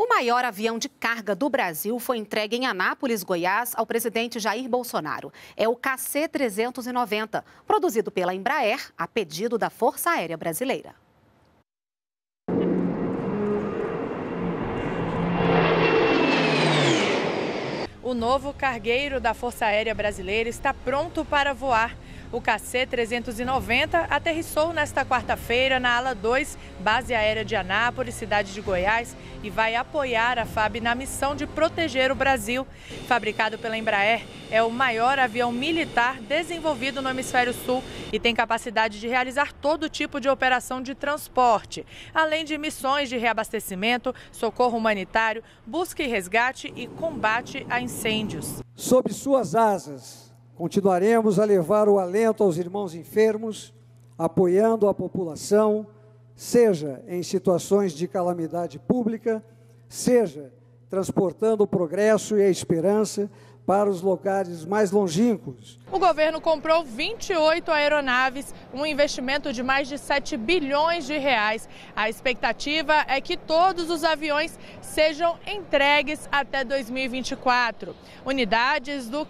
O maior avião de carga do Brasil foi entregue em Anápolis, Goiás, ao presidente Jair Bolsonaro. É o KC-390, produzido pela Embraer, a pedido da Força Aérea Brasileira. O novo cargueiro da Força Aérea Brasileira está pronto para voar. O KC-390 aterrissou nesta quarta-feira na Ala 2, Base Aérea de Anápolis, cidade de Goiás, e vai apoiar a FAB na missão de proteger o Brasil. Fabricado pela Embraer, é o maior avião militar desenvolvido no Hemisfério Sul e tem capacidade de realizar todo tipo de operação de transporte, além de missões de reabastecimento, socorro humanitário, busca e resgate e combate a incêndios. Sob suas asas, continuaremos a levar o alento aos irmãos enfermos, apoiando a população, seja em situações de calamidade pública, seja transportando o progresso e a esperança para os lugares mais longínquos. O governo comprou 28 aeronaves, um investimento de mais de 7 bilhões de reais. A expectativa é que todos os aviões sejam entregues até 2024. Unidades do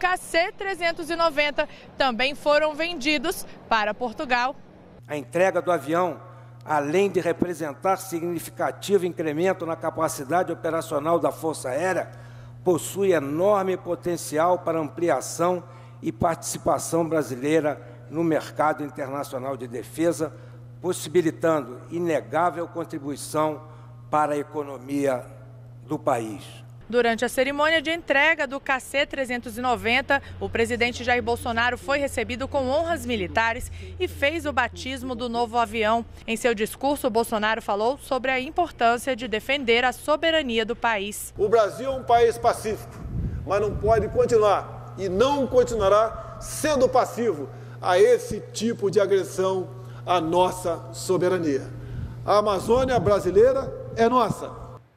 KC-390 também foram vendidos para Portugal. A entrega do avião, além de representar significativo incremento na capacidade operacional da Força Aérea, possui enorme potencial para ampliação e participação brasileira no mercado internacional de defesa, possibilitando inegável contribuição para a economia do país. Durante a cerimônia de entrega do KC-390, o presidente Jair Bolsonaro foi recebido com honras militares e fez o batismo do novo avião. Em seu discurso, Bolsonaro falou sobre a importância de defender a soberania do país. O Brasil é um país pacífico, mas não pode continuar e não continuará sendo passivo a esse tipo de agressão à nossa soberania. A Amazônia brasileira é nossa.